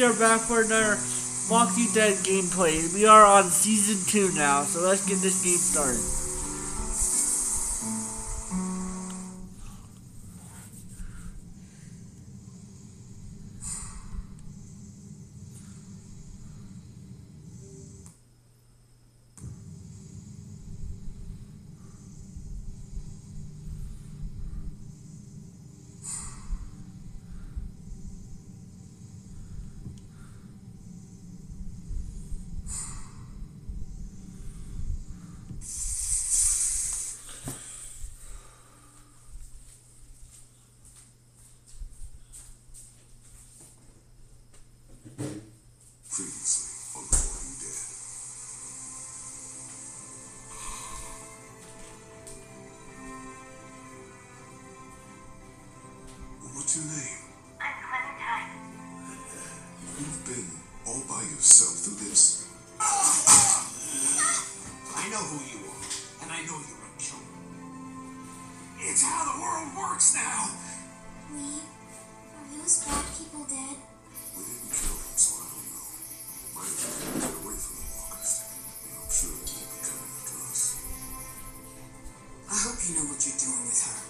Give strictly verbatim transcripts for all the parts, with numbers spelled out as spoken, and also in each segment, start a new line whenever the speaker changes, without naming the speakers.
we are back for another Walking Dead gameplay. We are on season two now, so let's get this game started.
Previously on The Walking Dead. What's your name?
I'm Clementine.
You've been all by yourself through this? I know who you are, and I know you're a killer. It's how the world works now!
Lee, are those bad people dead?
We didn't kill him, so I don't know. Might have tried to get away from the walkers, but I'm sure they won't be coming after us.
I hope you know what you're doing with her.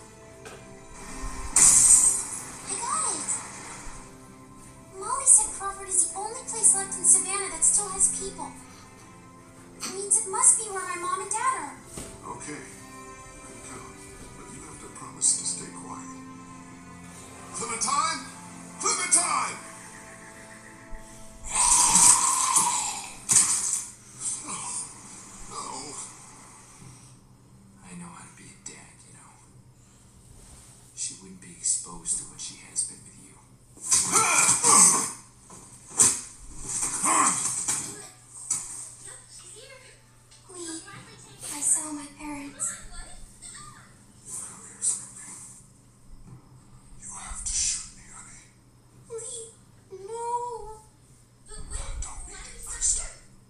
I got it! Molly said Crawford is the only place left in Savannah that still has people. That means it must be where my mom and dad are.
Okay, I can come, but you have to promise to stay quiet. Clementine! Clementine!
I know how to be a dad, you know. She wouldn't be exposed to what she has been with you.
Lee, I saw my parents.
You have to shoot me, honey.
Lee, no.
Don't need it, Krista.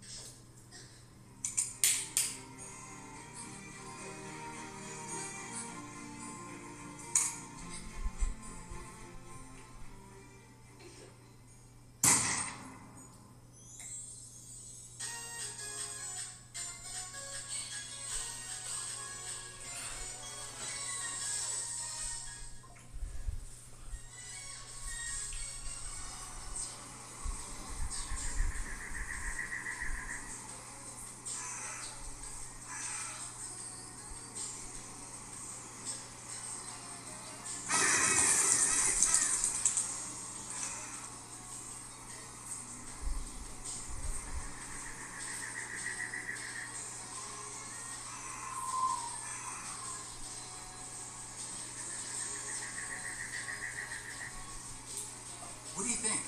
What do you think?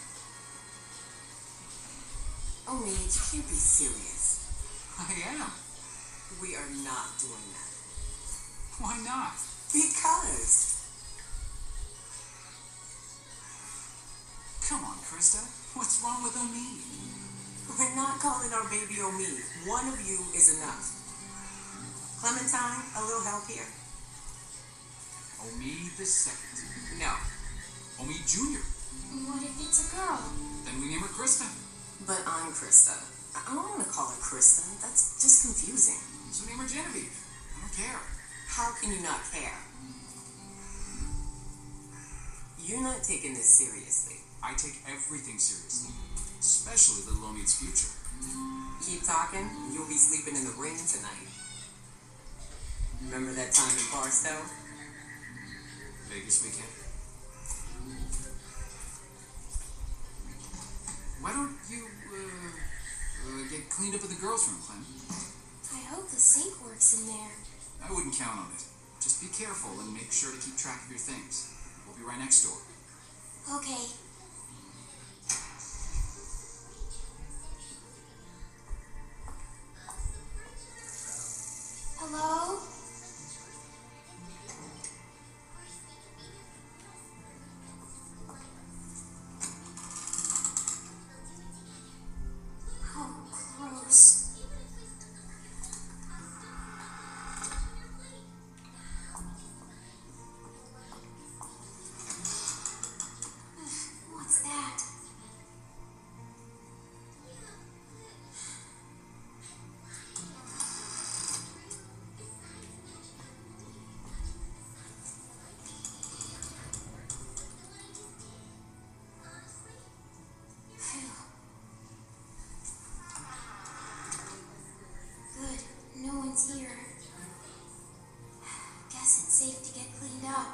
Oh, man, you can't be serious.
I am.
We are not doing that.
Why not?
Because.
Come on, Krista. What's wrong with Omid?
We're not calling our baby Omid. One of you is enough. Clementine, a little help here?
Omid the second.
No.
Omid Junior.
What if it's a girl?
Then we name her Krista.
But I'm Krista. I I don't want to call her Krista. That's just confusing.
So name her Genevieve. I don't care.
How can you not care? You're not taking this seriously.
I take everything seriously. Especially little Omid's future.
Keep talking, and you'll be sleeping in the ring tonight. Remember that time in Barstow?
Vegas weekend. Why don't you, uh, uh, get cleaned up in the girls' room, Clem?
I hope the sink works in there.
I wouldn't count on it. Just be careful and make sure to keep track of your things. We'll be right next door.
Okay. Hello? Oh, gross. one's here. Guess it's safe to get cleaned up.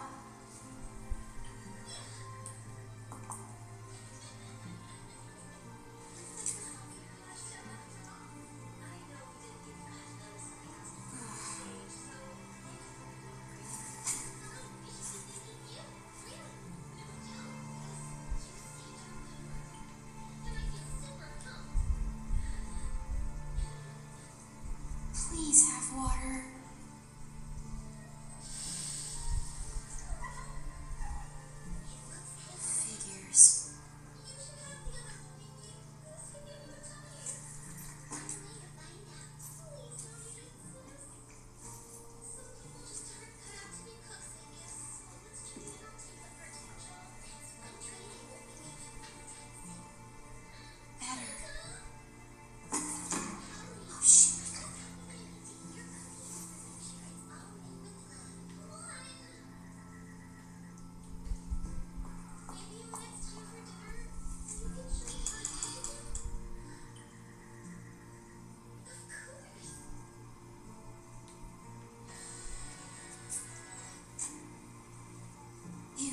Please have water. Figures. Better. Oh, shoot. Ew.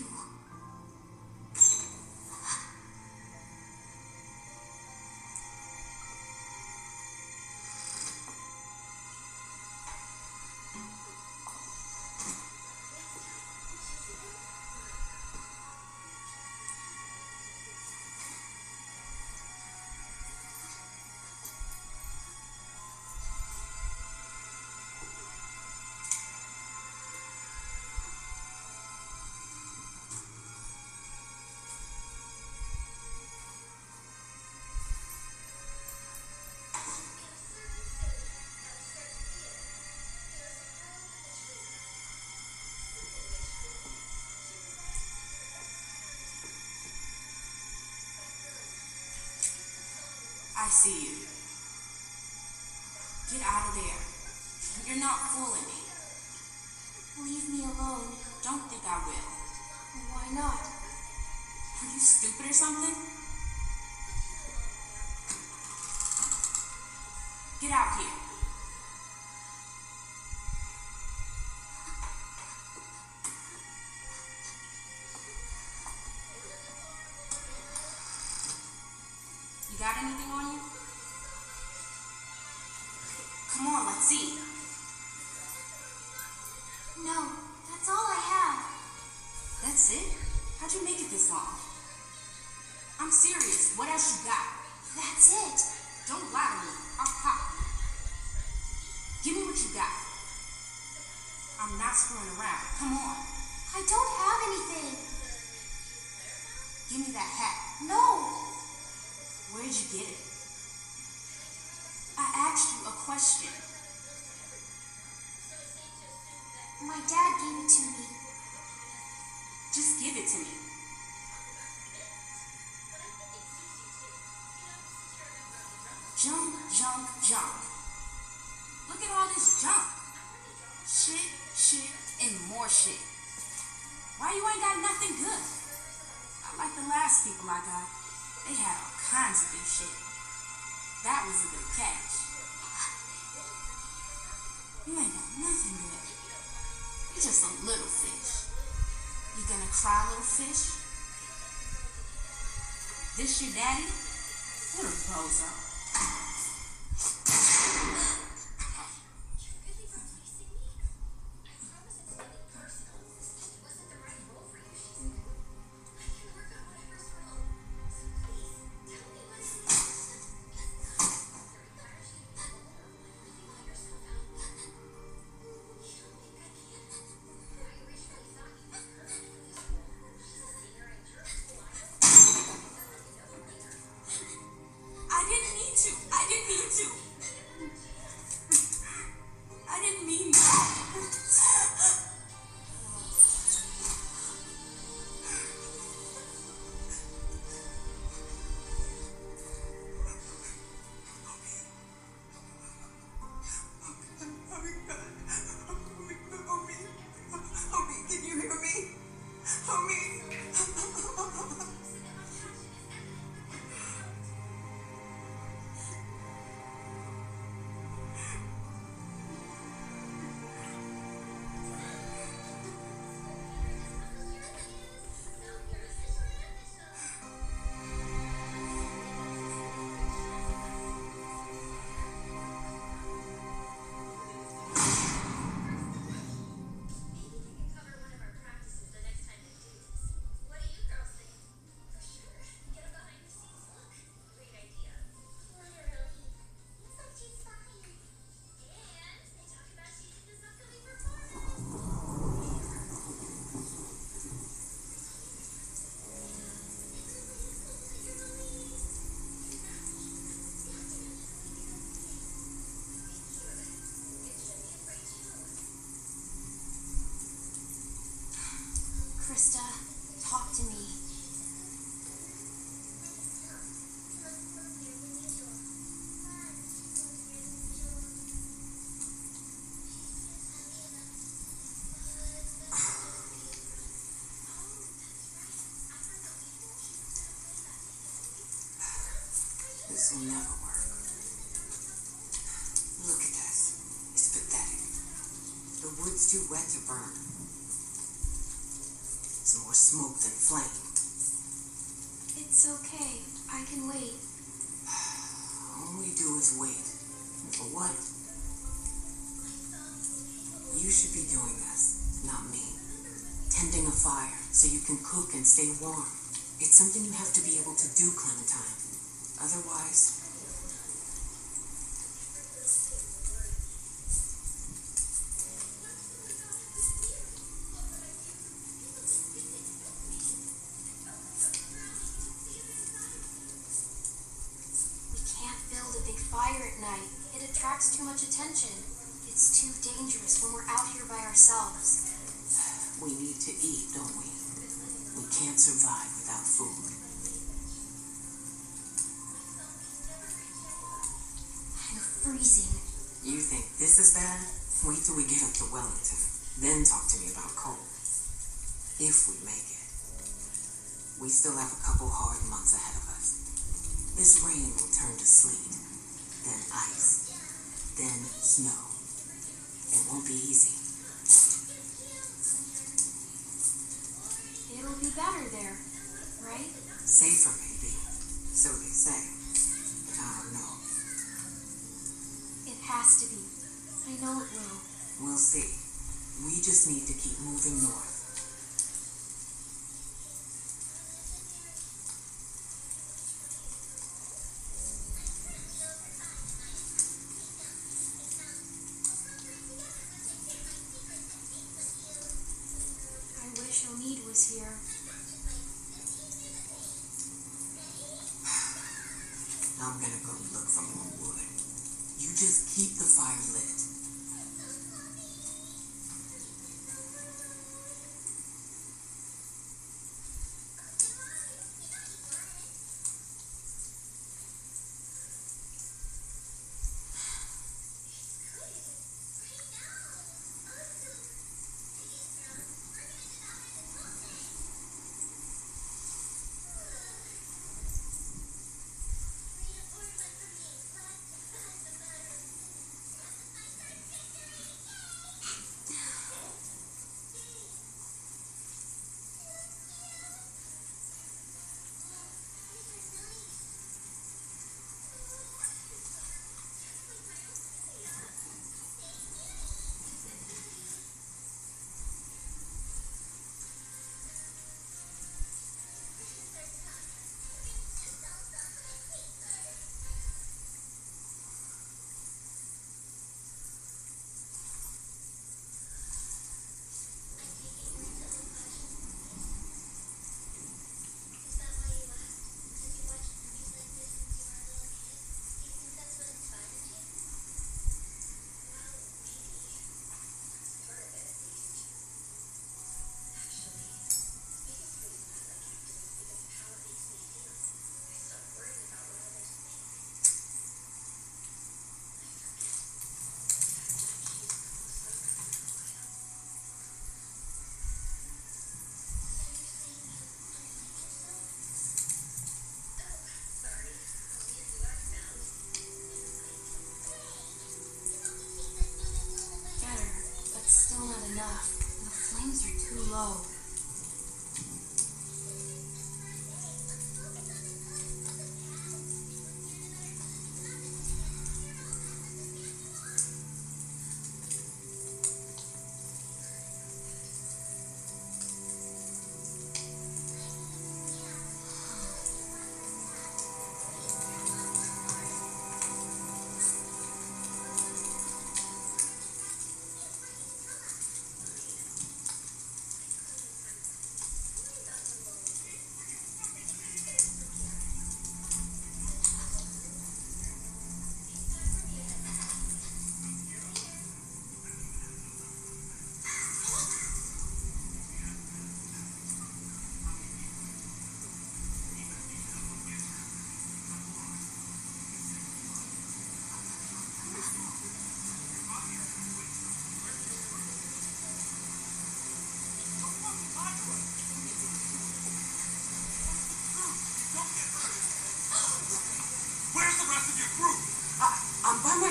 I see you. Get out of there. You're not fooling me. Leave me alone.
Don't think I will.
Why not?
Are you stupid or something? Get out here. You got anything on you? Come on, let's see.
No, that's all I have.
That's it? How'd you make it this long? I'm serious. What else you got?
That's it.
Don't lie to me. I'll pop you. Give me what you got. I'm not screwing around. Come on.
I don't have anything.
Give me that hat.
No.
Where'd you get it? I asked you a question.
My dad gave it to me.
Just give it to me. Junk, junk, junk. Look at all this junk. Shit, shit, and more shit. Why you ain't got nothing good? Not like the last people I got. They had all kinds of good shit. That was a good catch. You ain't got nothing good. You're just a little fish. You gonna cry, little fish? This your daddy? What a bozo. This will never work. Look at this. It's pathetic. The wood's too wet to burn. It's more smoke than flame.
It's okay. I can wait.
All we do is wait. And for what? You should be doing this, not me. Tending a fire so you can cook and stay warm. It's something you have to be able to do, Clementine. Otherwise...
We can't build a big fire at night. It attracts too much attention. It's too dangerous when we're out here by ourselves.
We need to eat, don't we? We can't survive without food.
I'm freezing.
You think this is bad? Wait till we get up to Wellington. Then talk to me about coal. If we make it. We still have a couple hard months ahead of us. This rain will turn to sleet, then ice, then snow. It won't be easy.
It'll be better there, right?
Safer, maybe. So they say. But I don't know.
It has to be. I know it will.
We'll see. We just need to keep moving north.
I wish Omid was here.
I'm gonna go look for more wood. You just keep the fire lit.
enough. The flames are too low.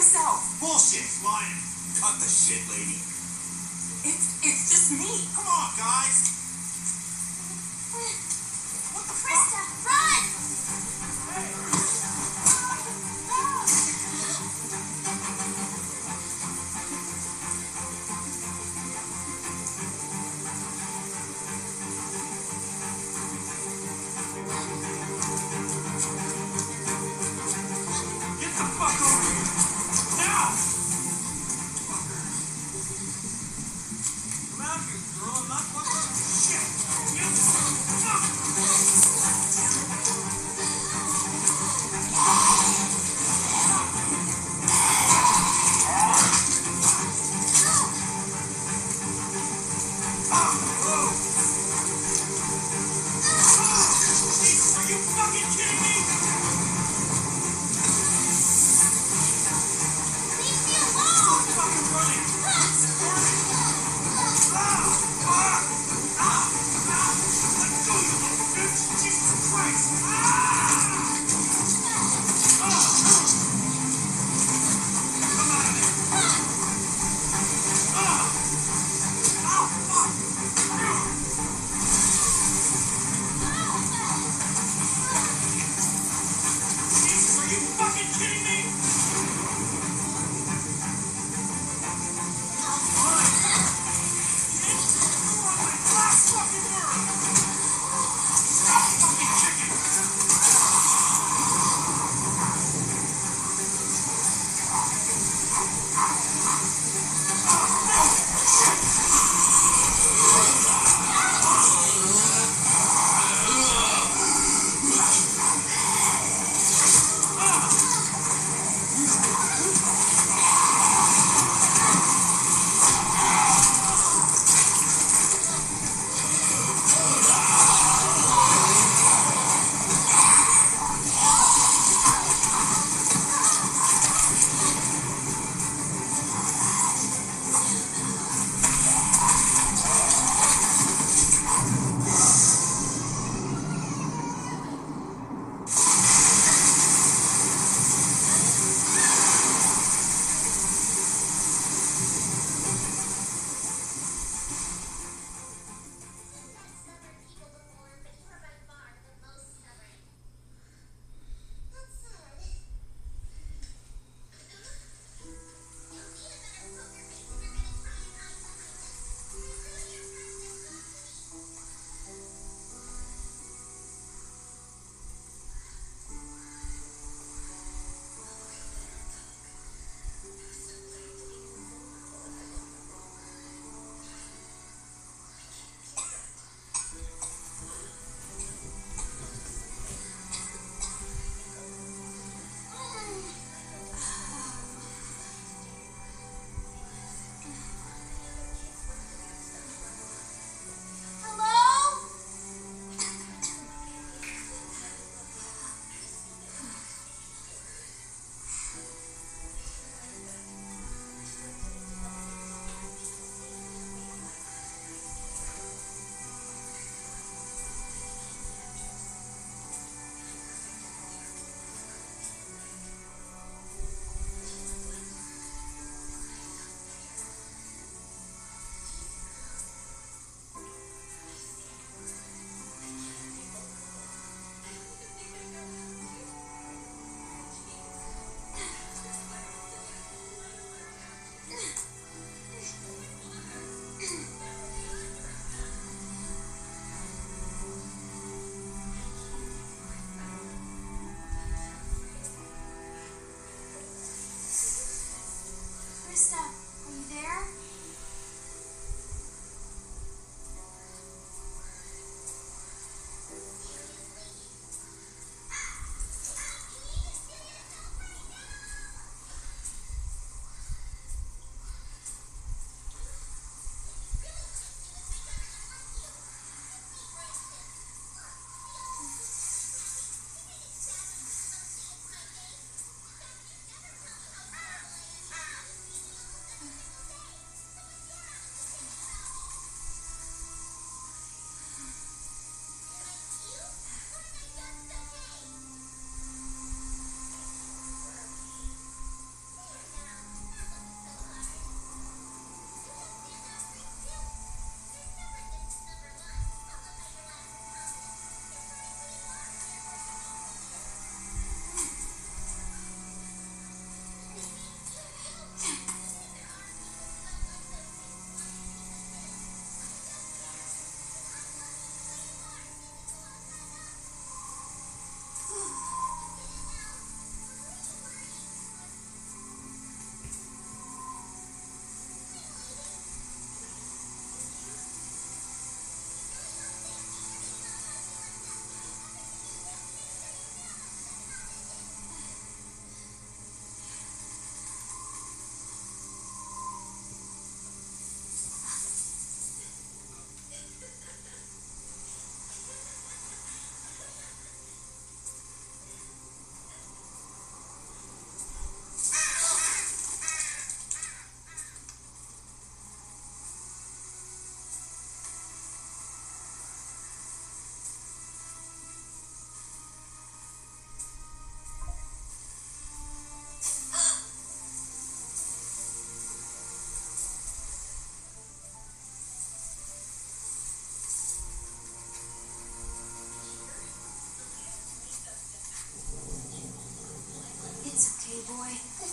myself.
Bullshit, lying. Cut the shit, lady.
It's it's just me.
Come on, guys.
What the
Krista,
fuck?
run!
Get the fuck over here. Now! Come out here, girl.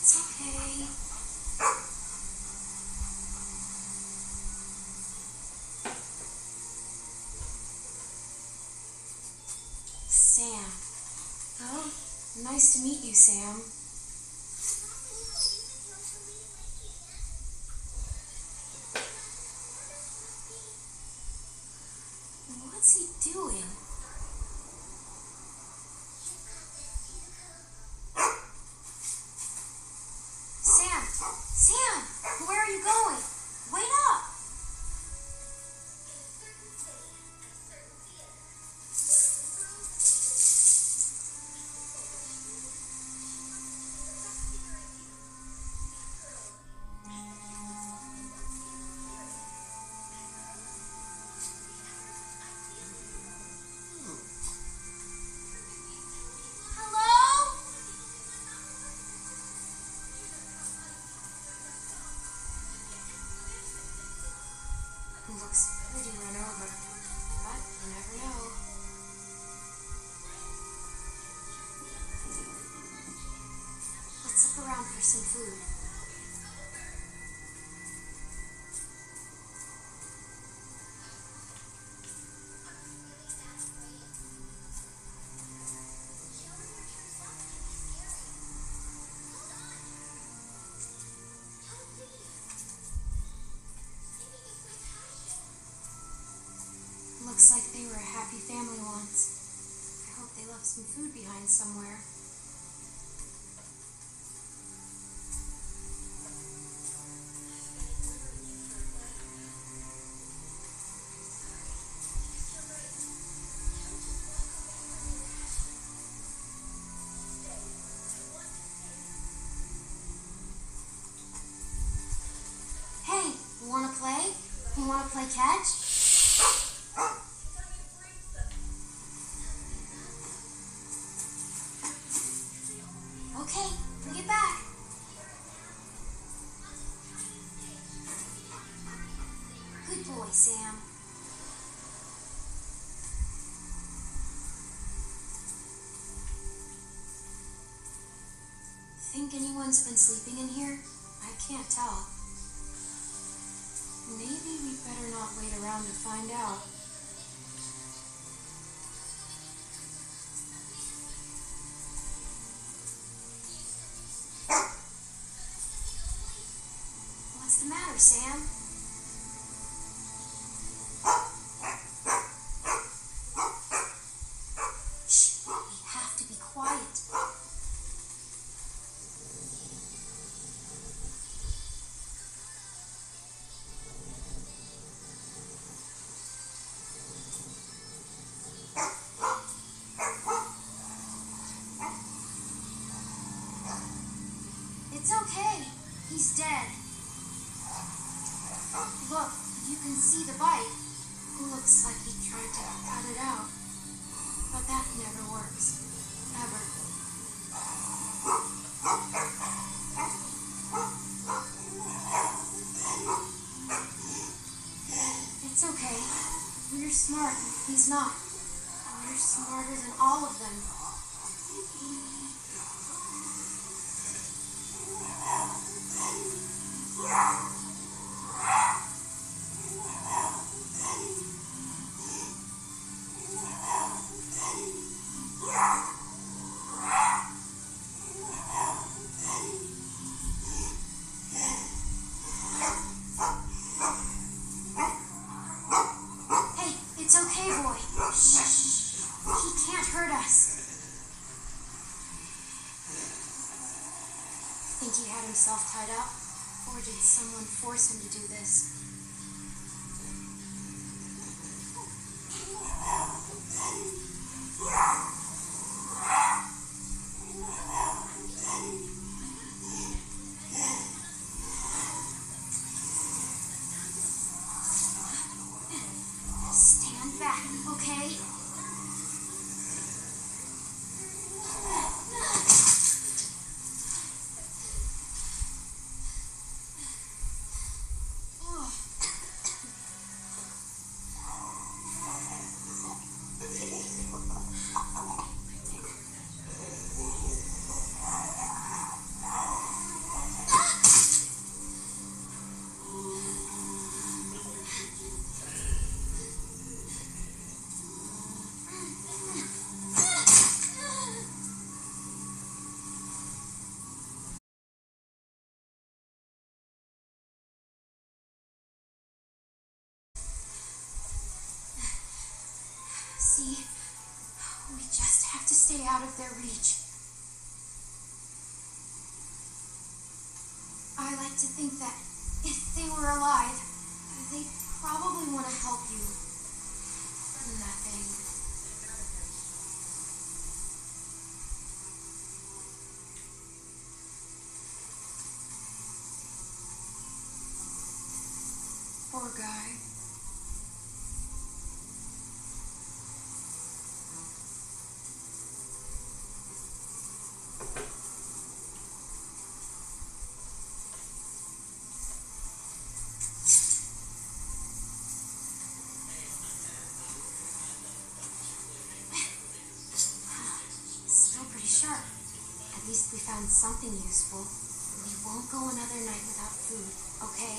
It's okay. Sam. Oh, nice to meet you, Sam. What's he doing? Sam! Sam! Where are you going? Wait up! Hello? Looks pretty run over, but you never know. Let's look around for some food. Looks like they were a happy family once. I hope they left some food behind somewhere. Hey, you wanna play? You wanna play catch? Okay, bring it back. Good boy, Sam. Think anyone's been sleeping in here? I can't tell. Maybe we better not wait around to find out. What's the matter, Sam? Shh, we have to be quiet. It's okay. He's dead. Look, you can see the bite. Looks like he tried to cut it out. But that never works. Ever. It's okay. We're smart. He's not. We're smarter than all of them. Hey, it's okay, boy. Shh. He can't hurt us. Think he had himself tied up? Or did someone force him to do this? Stand back, okay? Ugh. out of their reach. I like to think that if they were alive, they'd probably want to help you. Nothing. Poor guy. Still pretty sharp. At least we found something useful. We won't go another night without food, okay?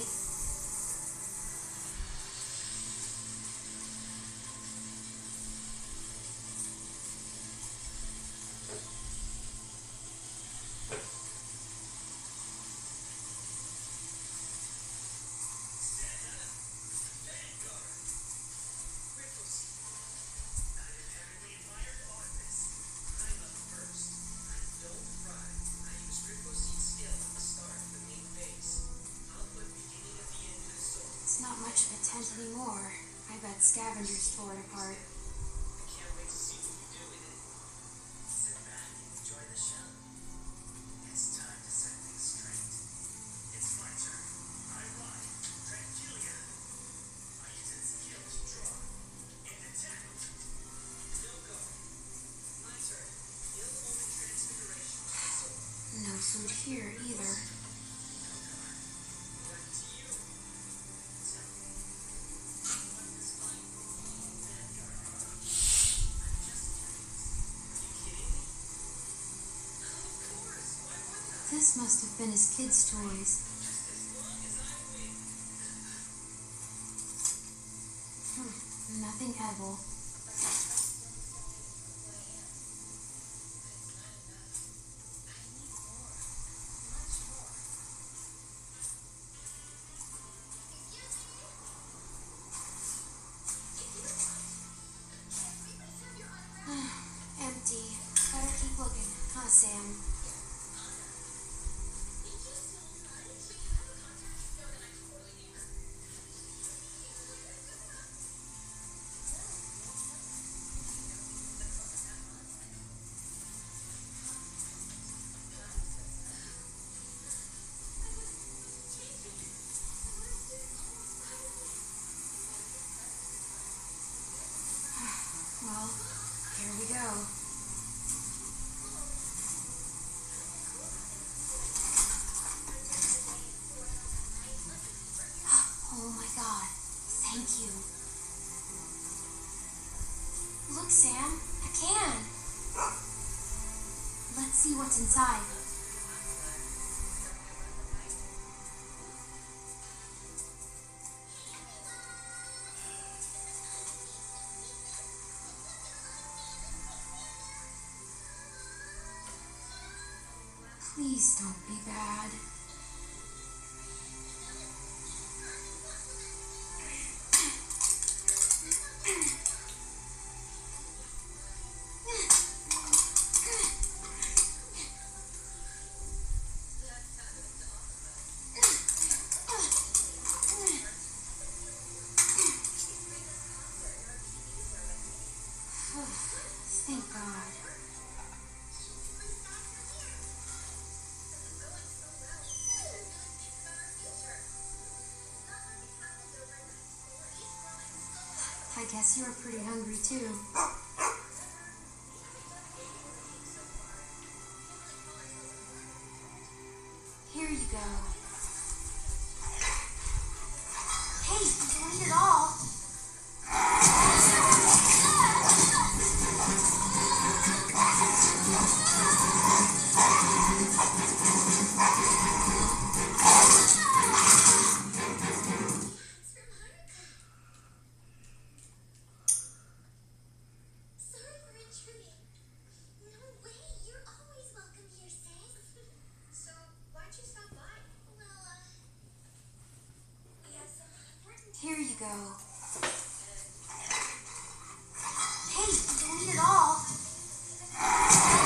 It's not much of a tent anymore. I bet scavengers tore it apart.
I can't wait to see what you do with it. Sit back and enjoy the show. It's time to set things straight. It's my turn. I ride Tranquilia. I use its skill to draw and attack. Still going. My turn. Ill omen transfiguration to the soul.
No food here either.
Back to you.
This must have been his kids' toys. Hmm, nothing edible. Empty. Better keep looking, huh, Sam? Well, here we go. Oh my god. Thank you. Look, Sam. A can. Let's see what's inside. Please don't be bad. Thank God. I guess you were pretty hungry too. Here you go. Hey, don't eat it all. Here you go. Hey, don't eat it all.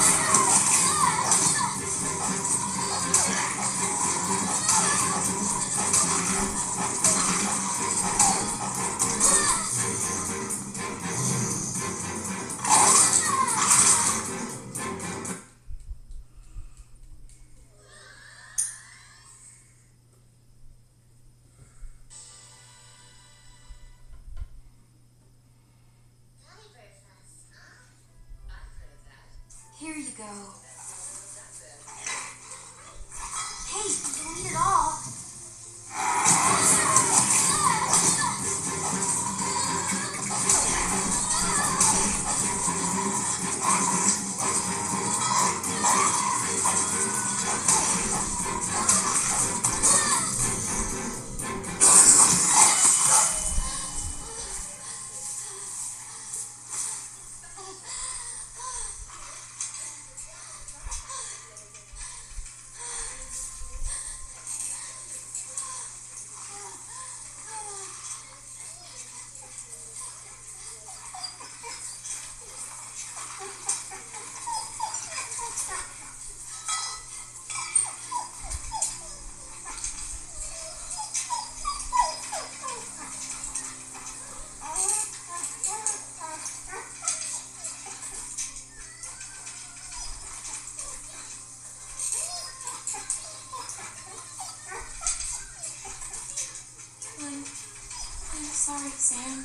Sam.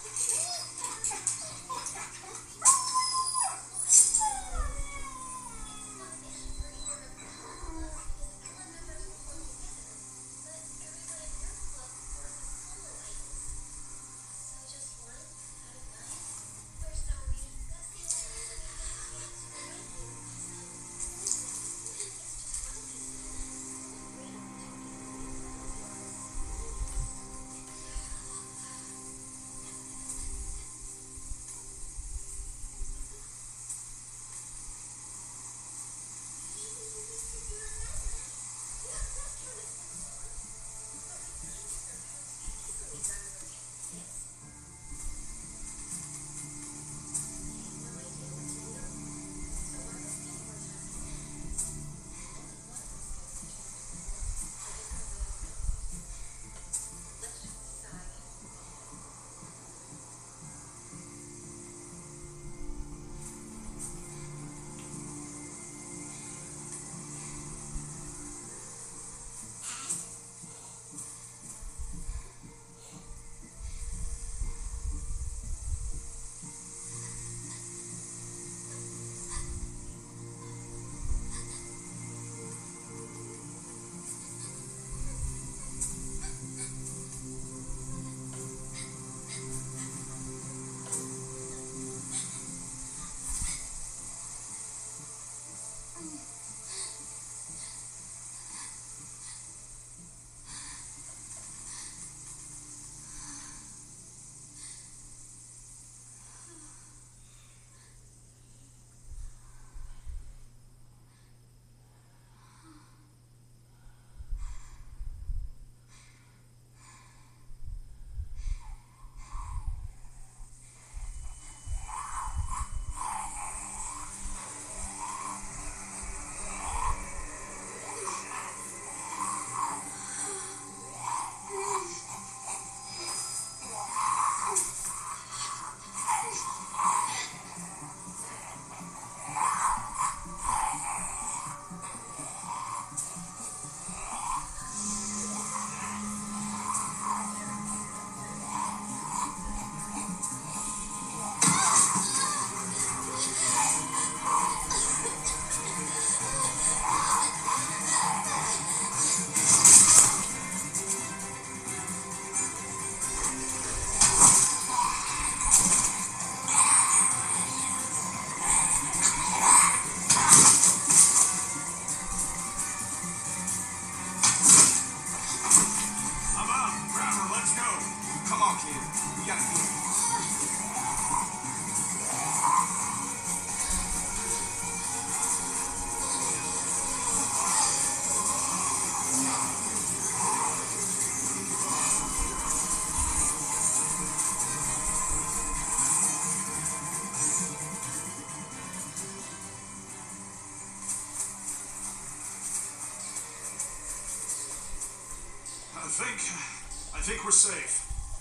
I think, I think we're safe.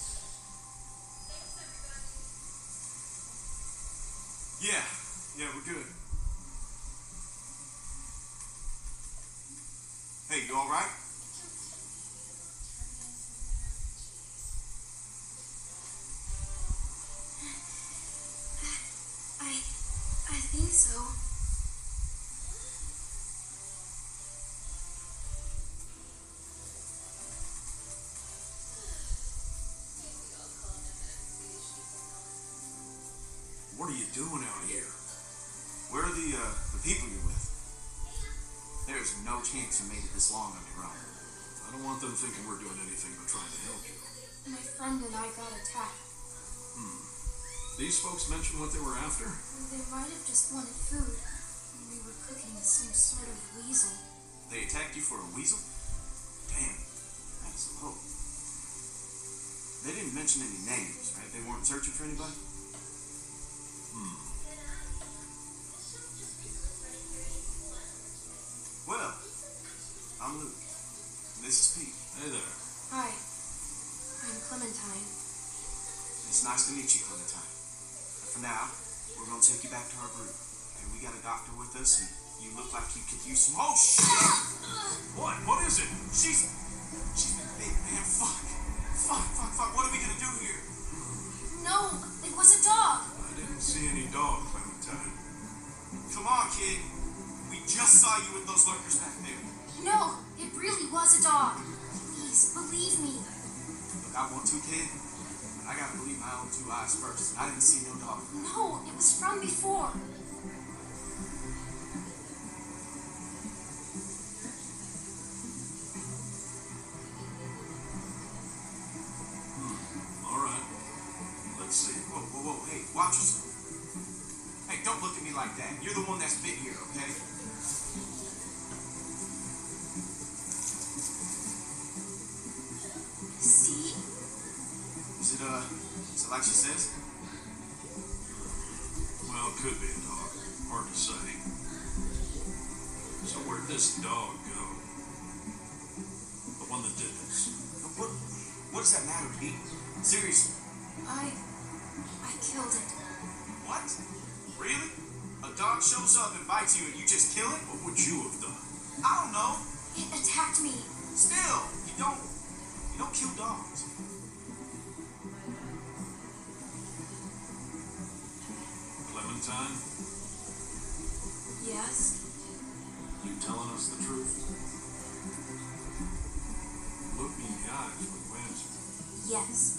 Yeah, yeah, we're good. Hey, you all right?
I, I think so.
What are you doing out here? Where are the, uh, the people you're with? There's no chance you made it this long on your own. I don't want them thinking we're doing anything but trying to help you.
My friend and I got attacked.
Hmm. These folks mentioned what they were after?
They might have just wanted food. We were cooking some sort of weasel.
They attacked you for a weasel? Damn, that's low. They didn't mention any names, right? They weren't searching for anybody? Hmm. Well, I'm Luke. This is Pete. Hey there.
Hi. I'm Clementine.
It's nice to meet you, Clementine. But for now, we're gonna take you back to our group. And we got a doctor with us, and you look like you could use some. Oh shit! What? What is it? She's she's been big, man. Fuck. Fuck, fuck, fuck. What are we gonna do here?
No, it was a dog.
I didn't see any dog, Clementine. Come on, kid. We just saw you with those lurkers back there.
No, it really was a dog. Please, believe me.
Look, I want to, kid. But I gotta believe my own two eyes first. I didn't see no dog.
No, it was from before.
Watch yourself. Hey, don't look at me like that. You're the one that's bit here, okay?
See?
Is it, uh, is it like she says?
Well, it could be a dog. Hard to say. So where'd this dog go? The one that did this?
What, what does that matter, Pete? Seriously.
I... I killed it.
What? Really? A dog shows up and bites you and you just kill it?
What would you have done?
I don't know.
It attacked me.
Still, you don't, you don't kill dogs.
Clementine,
Yes?
you telling us the truth? Look me in the eyes when you answer.
Yes.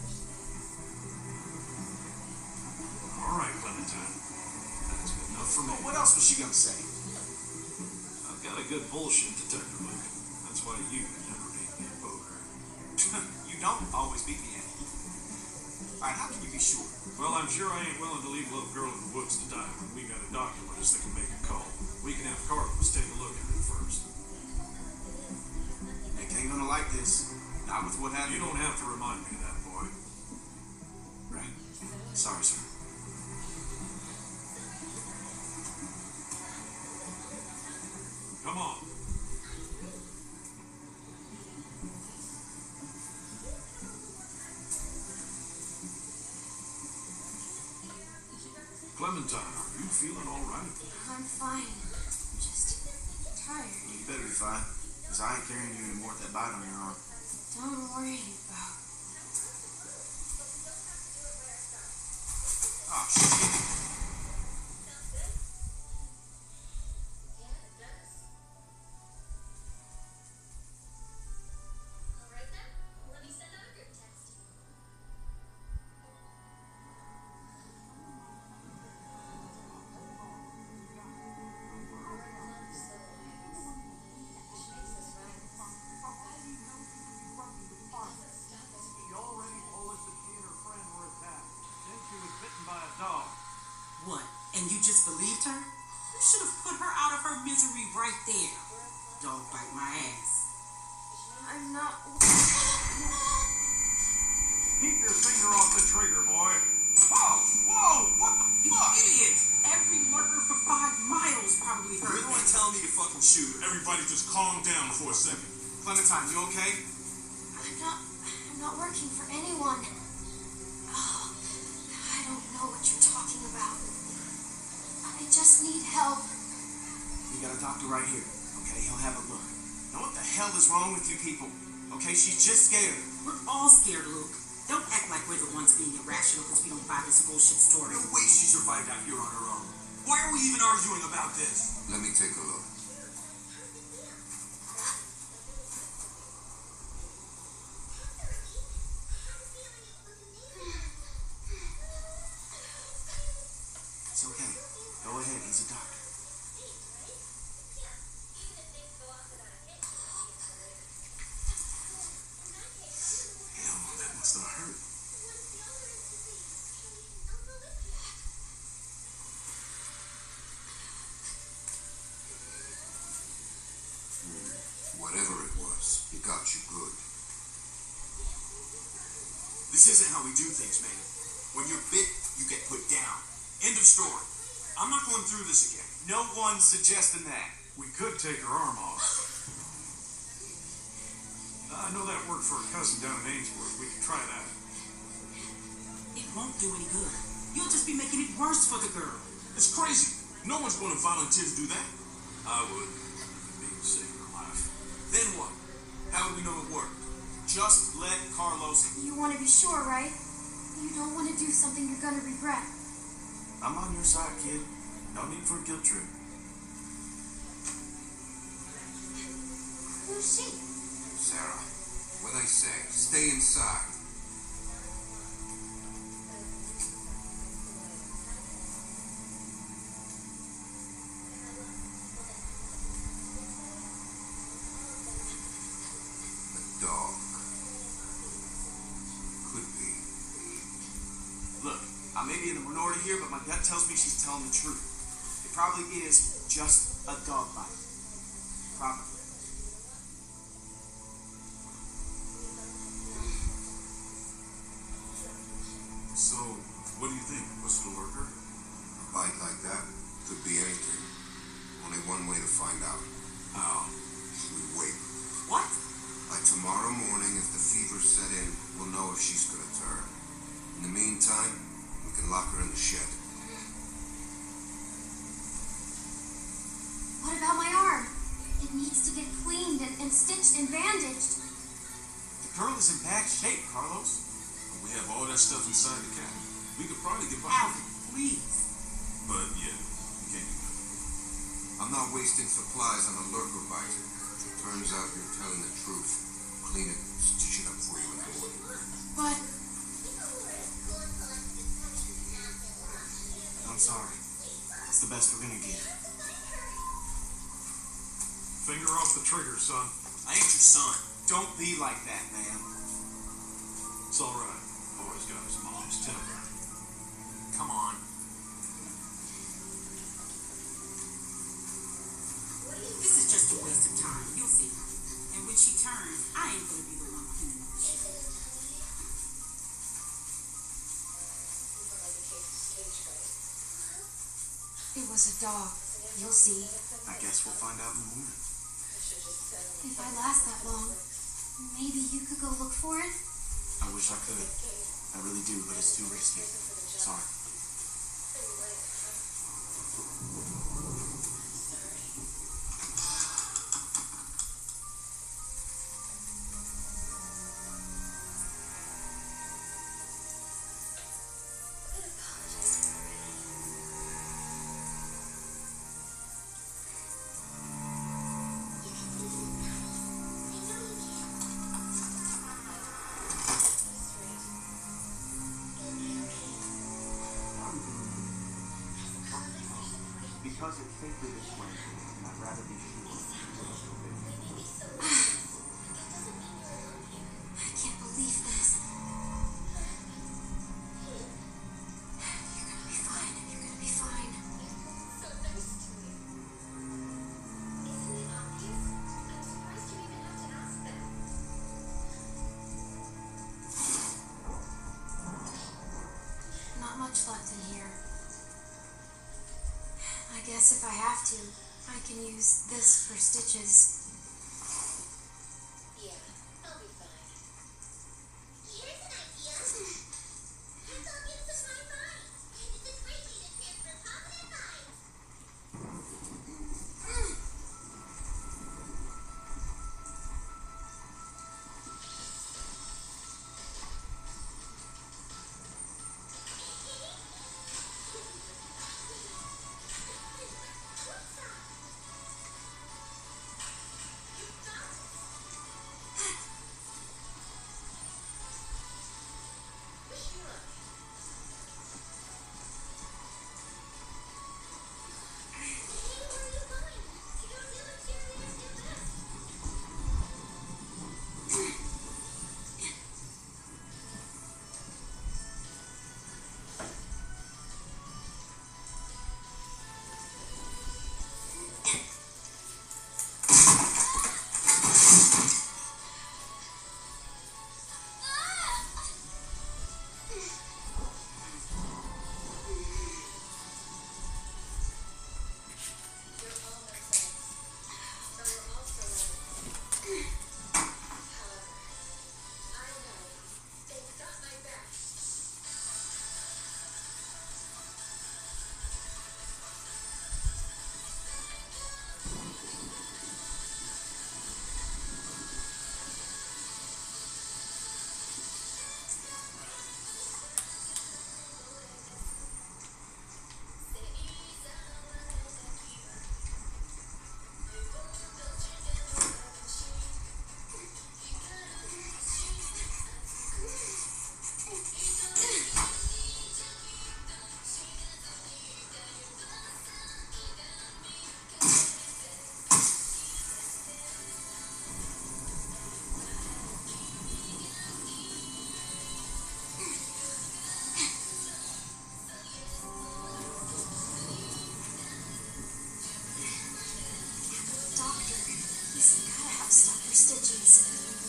All right, Clementine. That's good enough for me.
What else was she gonna say?
I've got a good bullshit detector, Luke. That's why you never beat me at poker.
You don't always beat me at it. Alright, how can you be sure?
Well, I'm sure I ain't willing to leave a little girl in the woods to die when we got a doctor with us that can make a call. We can have Carlos take a look at it first.
Nick ain't gonna like this. Not with what happened.
You don't have to remind me of that, boy.
Right. Sorry, sir.
Come on. Clementine, are you feeling all right?
I'm fine. I'm just tired.
You better be fine. Because I ain't carrying you anymore with that bite on your arm.
Don't worry about
Oh, shit.
What? And you just believed her? You should have put her out of her misery right there. Dog bite my ass.
I'm not...
Keep your finger off the trigger, boy.
Whoa! Whoa! What the
You
fuck?
idiot! Every lurker for five miles probably heard
You're the one
that.
telling me to fucking shoot.
Everybody just calm down for a second.
Clementine, you okay?
I'm not... I'm not working for anyone. Oh, I don't know what you're talking about. I just need help.
We got a doctor right here. Okay, he'll have a look. Now what the hell is wrong with you people? Okay, she's just scared.
We're all scared, Luke. Don't act like we're the ones being irrational because we don't buy this bullshit story.
No way she survived out here on her own. Why are we even arguing about this?
Let me take a look.
It's okay. Go ahead, he's a doctor. Hell, that must have hurt.
Whatever it was, it got you good.
This isn't how we do things, man. When you're bit, you get put down. End of story. I'm not going through this again. No one's suggesting that.
We could take her arm off. I know that worked for a cousin down in Ainsworth. We could try that.
It won't do any good. You'll just be making it worse for the girl.
It's crazy. No one's going to volunteer to do that.
I would. It'd be saving her life.
Then what? How do we know it worked? Just let Carlos...
You want to be sure, right? You don't want to do something you're gonna regret.
I'm on your side, kid. No need for a guilt trip.
Who's she?
Sarah, what I say, stay inside. A dog. Could be.
Look, I may be in the minority here, but my gut tells me she's telling the truth. It probably is just a dog bite. Probably.
So, what do you think? Was it a lurker?
A bite like that could be anything. Only one way to find out.
Oh.
We wait.
What?
By tomorrow morning, if the fever set in, we'll know if she's gonna turn. In the meantime, we can lock her in the shed.
What about my arm? It needs to get cleaned and, and stitched and bandaged.
The girl is in bad shape, Carlos.
We have all that stuff inside the cabin. We could probably get by.
Alvin, please.
But yeah, we can't do that.
I'm not wasting supplies on a lurker bite. Turns out you're telling the truth. Clean it, stitch it up for you in the morning.
But
I'm sorry. It's the best we're gonna get.
Finger off the trigger, son.
I ain't your son. Don't be like that, man.
It's all right. Boy's got his mom's temper.
Come on.
This is just a waste of time. You'll see. And when she turns, I ain't gonna be the one cleaning up shit.
it was a dog. You'll see.
I guess we'll find out in the morning.
If I last that long, maybe you could go look for it?
I wish I could. I really do, but it's too risky. Sorry. Because it's safely this way, and I'd rather be sure.
I can't believe this. You're gonna be fine. You're gonna be fine. Not much left in here. I guess if I have to, I can use this for stitches.
Yeah, I'll be fine. Here's an idea. I told you this was my body. It's a great way to transfer positive vibes.
He's gotta have stuff for stitches.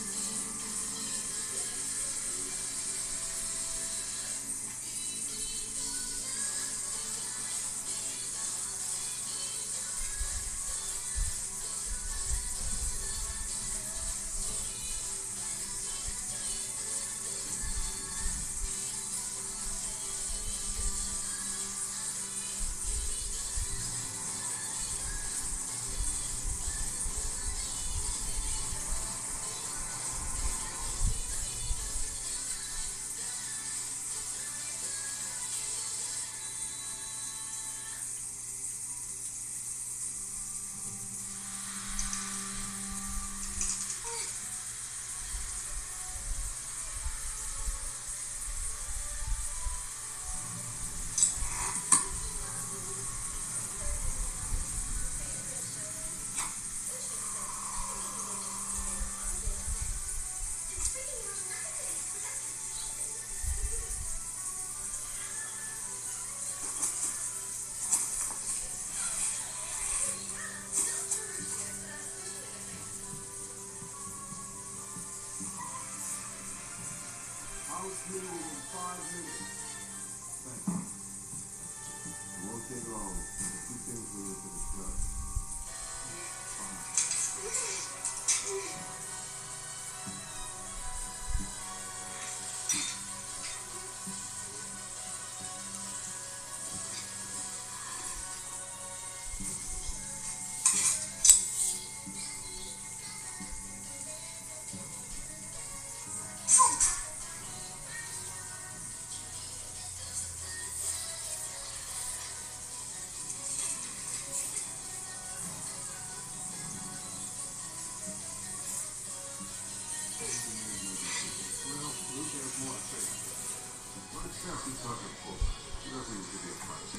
House meeting in five minutes. Thank you. It won't take long. There's two things we need to discuss. She's talking full. She doesn't need to be a privacy.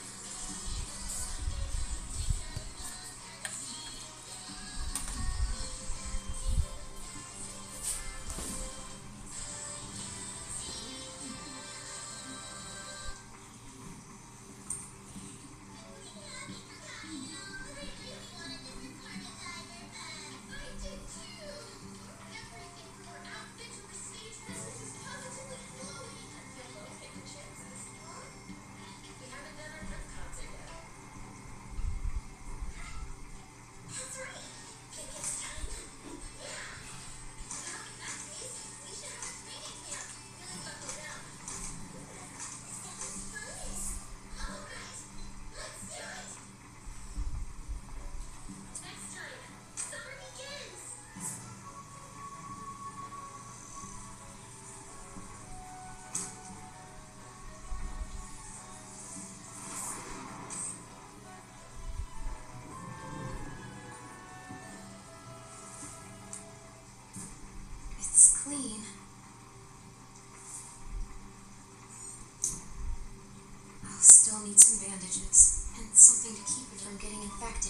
It's clean. I'll still need some bandages and something to keep it from getting infected.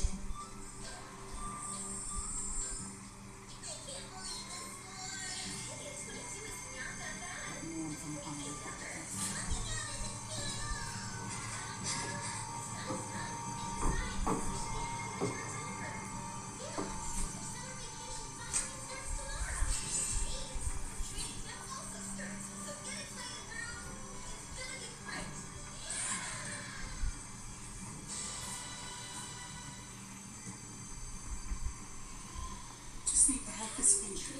Just need to have this feature.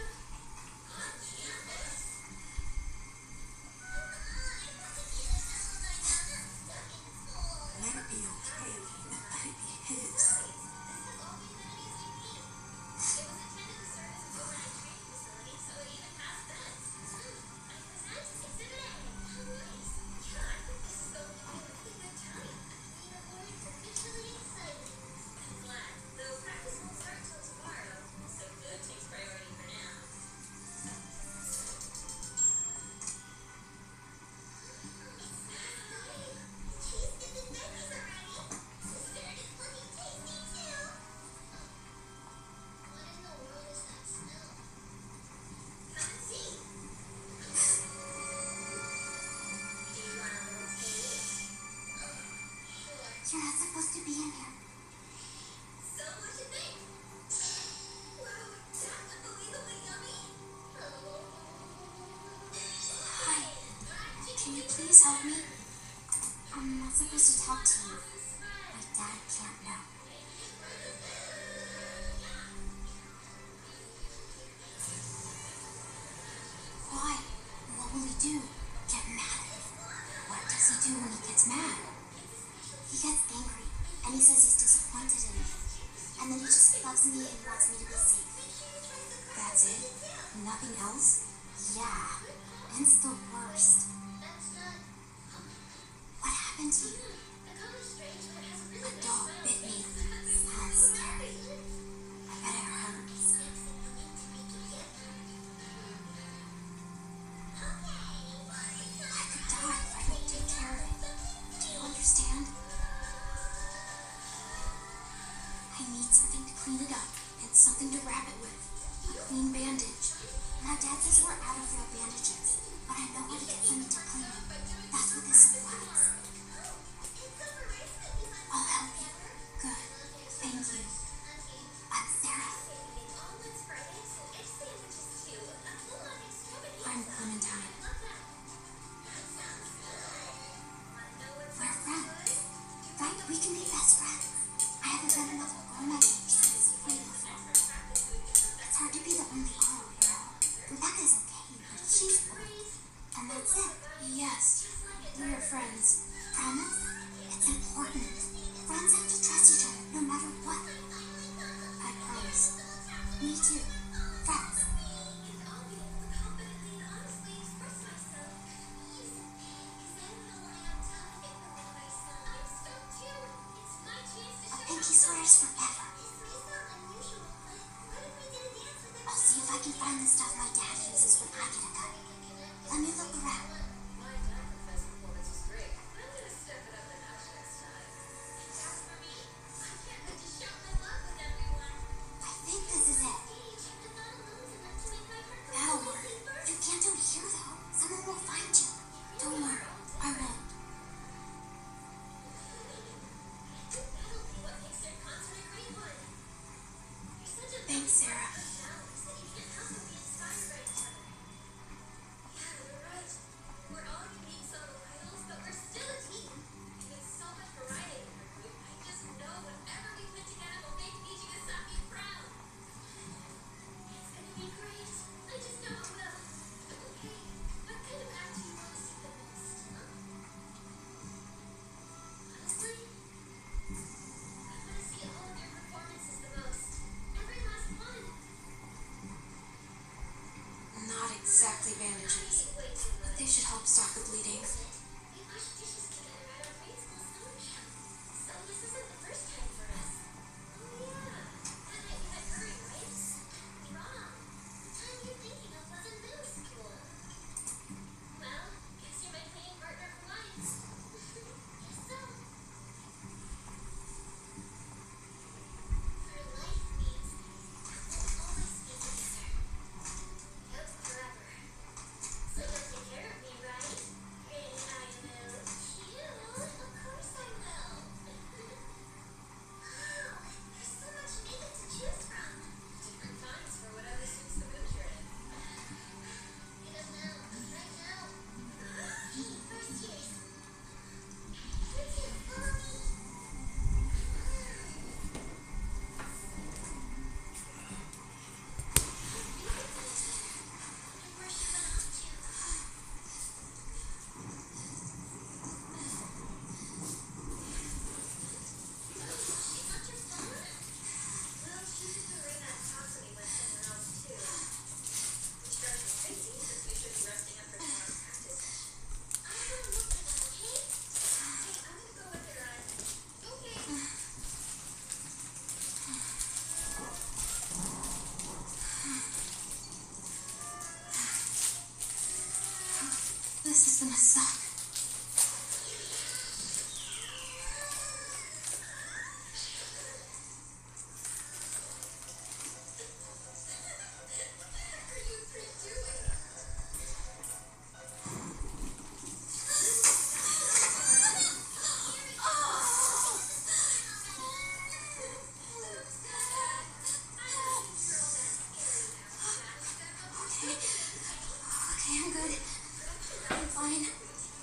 Let it be okay. Let it be his.
Though practice won't start till tomorrow, so food takes priority for now.
please help me? I'm not supposed to talk to you. My dad can't know. Why? What will he do? Get mad? What does he do when he gets mad? He gets angry, and he says he's disappointed in me. And then he just loves me and wants me to be safe. That's it? Nothing else? Yeah. And it's the worst. What happened to you? A dog bit me. Sounds scary. I bet it hurts. I could die if I don't take care of it. Do you understand? I need something to clean it up and something to wrap it with. A clean bandage. My dad says we're out of real bandages, but I know how to get something to clean it. That's what this supplies. I'll help you. Good. Thank you. I'm Sarah. I'm Clementine. We're friends. Right? We can be best friends. I haven't met another girl my age since way before. It's hard to be the only girl, you know. Rebecca's okay, but she's old. And that's it. Yes. We're friends. Promise? It's important. Friends have to trust each other no matter what. I promise. Me too. Friends. A pinky swears forever. I'll see if I can find the stuff my dad uses when I get a cut. Let me look around. I think this is it. That'll work. You can't do it here, though. Someone will find you. Don't worry. I won't. Thanks, Sarah. Not exactly bandages, but they should help stop the bleeding. This is gonna suck. Okay, I'm good. I'm fine.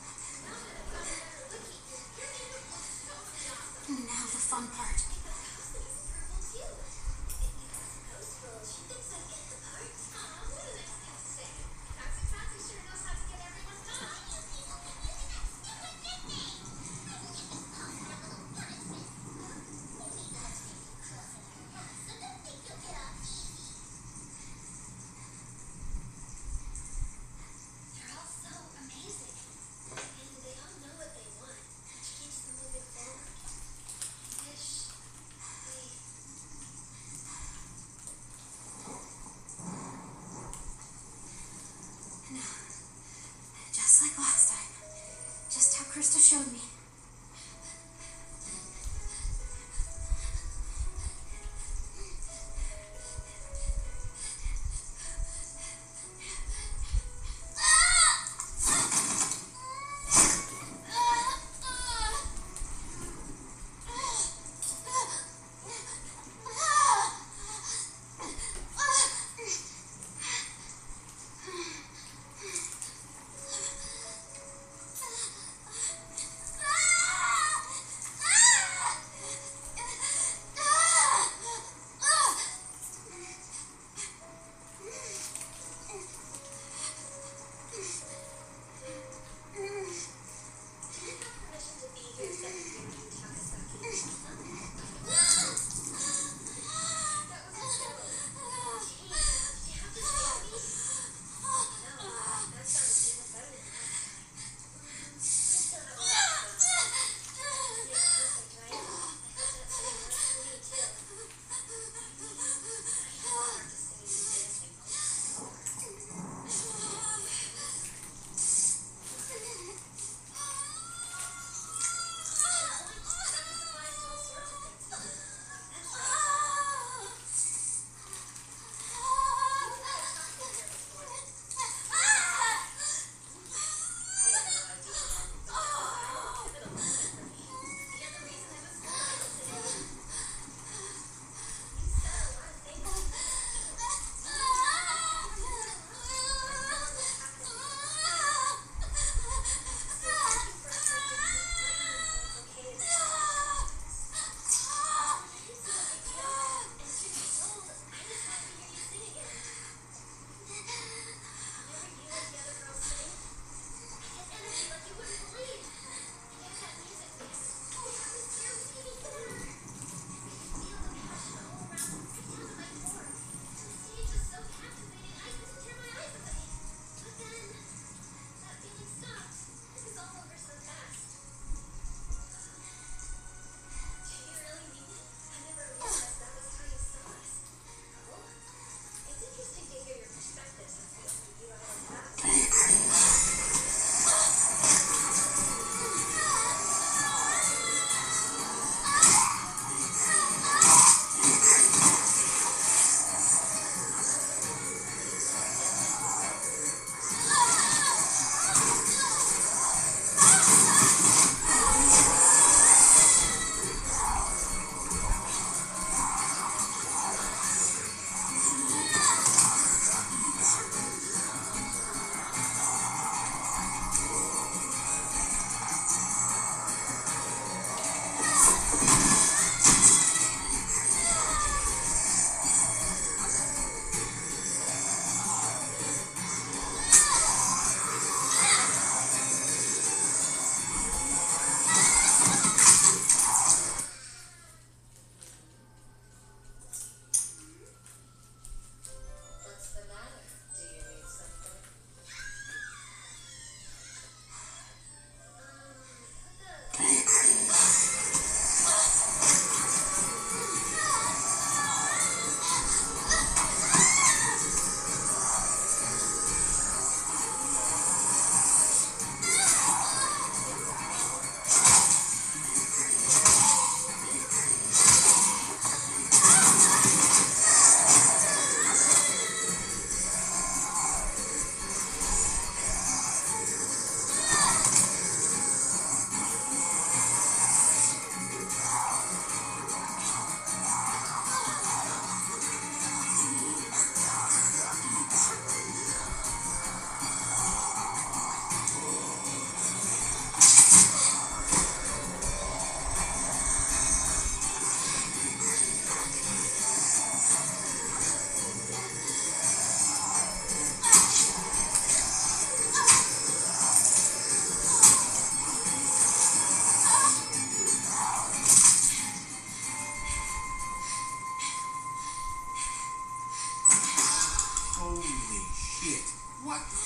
shit. What the?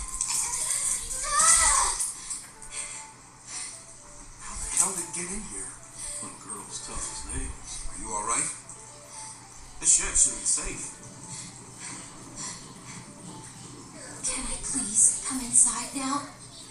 How the hell did it get in here?
Little girl's tough as nails.
Are you alright?
This shed should be safe.
Can I please come inside now?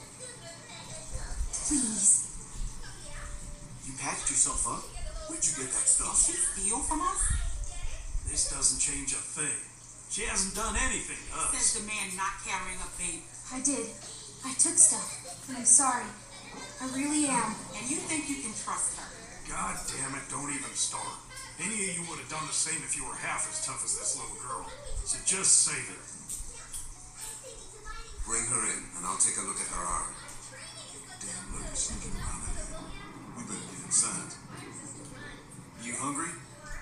Please.
You patched yourself up? Where'd you get that stuff?
Did she steal from us?
This doesn't change a thing. She hasn't done anything to
Says
us.
the man not carrying a baby.
I did. I took stuff. And I'm sorry. I really am.
And you think you can trust her?
God damn it, don't even start. Any of you would have done the same if you were half as tough as this little girl. So just save it.
Bring her in, and I'll take a look at her arm.
Damn, look, sneaking around out here. We better get inside. You hungry?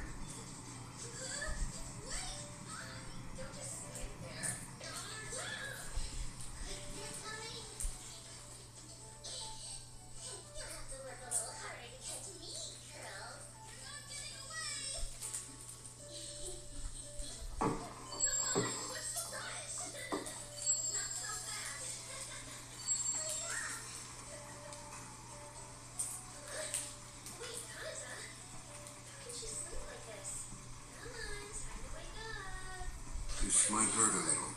This might hurt a little.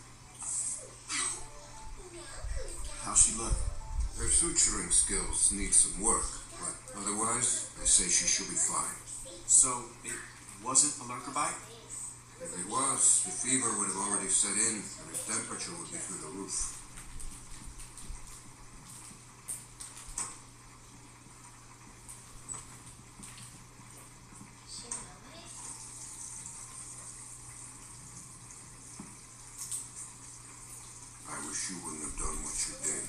How's she look?
Her suturing skills need some work, but otherwise, they say she should be fine.
So, it wasn't a lurker bite?
If it was, the fever would have already set in, and her temperature would be through the roof. I wish you wouldn't have done what you did.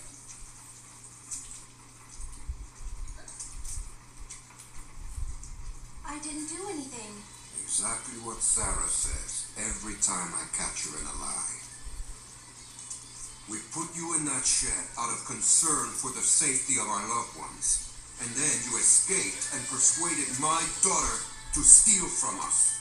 I didn't do anything.
Exactly what Sarah says every time I catch her in a lie. We put you in that shed out of concern for the safety of our loved ones. And then you escaped and persuaded my daughter to steal from us.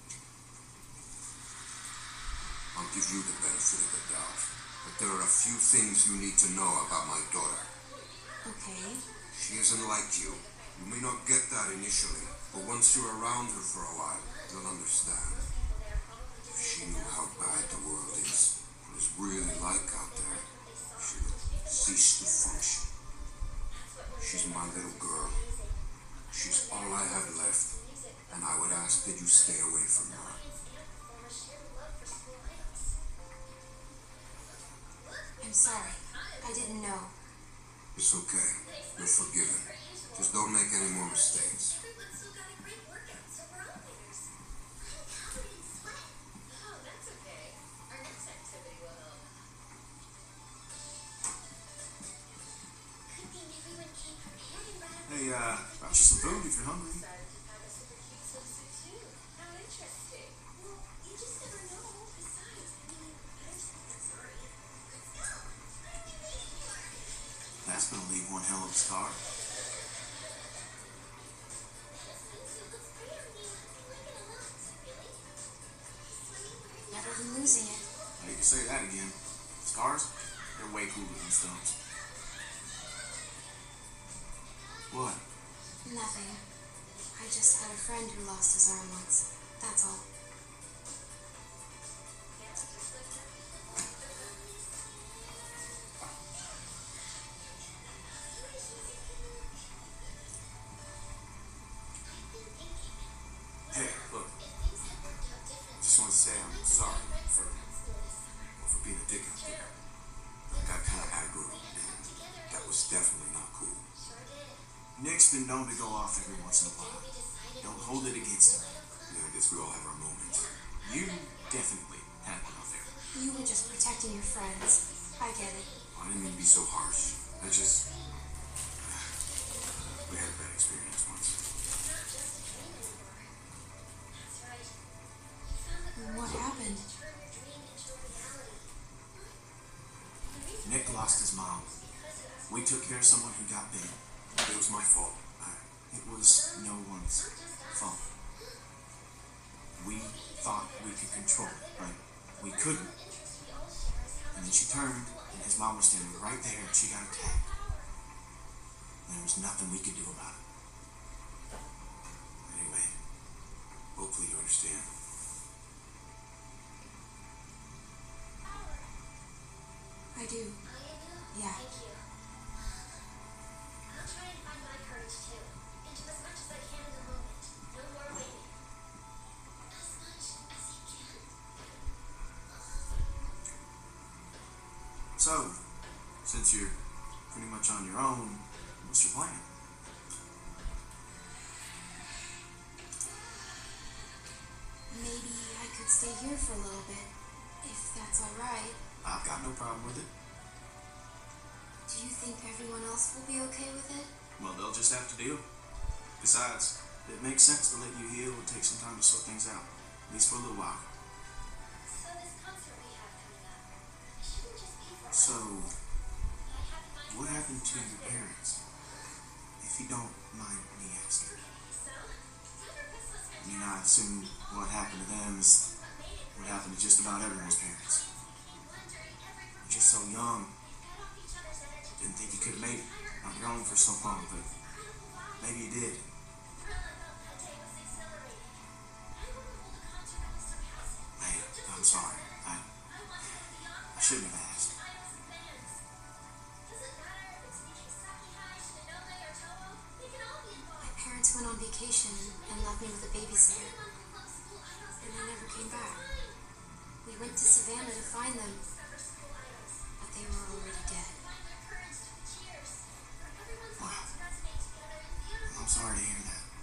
I'll give you the benefit of the doubt, but there are a few things you need to know about my daughter.
Okay.
She isn't like you. You may not get that initially, but once you're around her for a while, you'll understand. If she knew how bad the world is, what it's really like out there, she would cease to function. She's my little girl. She's all I have left, and I would ask that you stay away from her.
I'm sorry. I didn't know.
It's okay. You're forgiven. Just don't make any more mistakes.
Hey, uh, got you some food if you're hungry. That's gonna leave one hell of a scar.
Better than losing it.
Now you can say that again. Scars? They're way cooler than stones. What?
Nothing. I just had a friend who lost his arm once. That's all.
Hey, look. Just want to say I'm sorry for, well, for being a dick out there. I got kind of aggro, and that was definitely not cool. Nick's been known to go off every once in a while. Don't hold it against him. Yeah, I guess we all have our moments. You definitely had one out there.
You were just protecting your friends. I get it.
I didn't mean to be so harsh. I just... We had a bad experience once.
What happened?
Nick lost his mom. We took care of someone who got bit. It was my fault. I, it was no one's fault. We thought we could control it, but we couldn't. And then she turned, and his mom was standing right there, and she got attacked. And there was nothing we could do about it. Anyway, hopefully you understand.
I do. Yeah.
Thank you. I'll try and find my courage too. And do as much as I can in the moment. No more waiting. As much as you can.
So, since you're pretty much on your own, what's your plan?
Maybe I could stay here for a little bit, if that's all right.
I've got no problem with it.
Do you think everyone else will be okay with it?
Well, they'll just have to deal. Besides, it makes sense to let you heal and take some time to sort things out, at least for a little while.
So this concert we have coming up, it shouldn't just be for us.
So,
But I have in mind
what
for
happened to
us
your
there.
parents? If you don't mind me asking.
So, Summer Christmas
I mean, I assume what happened to them is what happened to just about everyone's parents. You're just so young. Didn't think you could have made it on your own for so long, but maybe you did. Hey, I'm sorry. I, I shouldn't have asked.
My parents went on vacation and left me with a babysitter, and they never came back. We went to Savannah to find them, but they were already dead.
Wow. I'm sorry to hear that.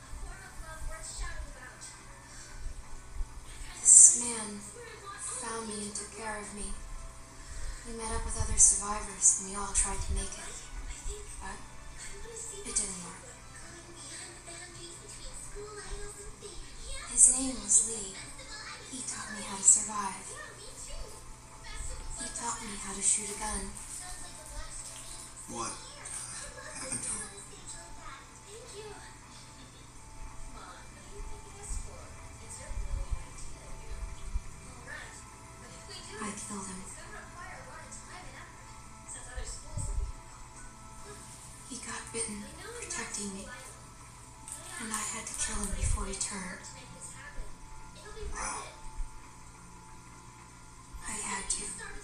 This man found me and took care of me. We met up with other survivors and we all tried to make it, but it didn't work. His name was Lee. He taught me how to survive. He taught me how to shoot a gun.
What happened to him?
I killed him. He got bitten, protecting me, and I had to kill him before he turned.
Wow.
I had to.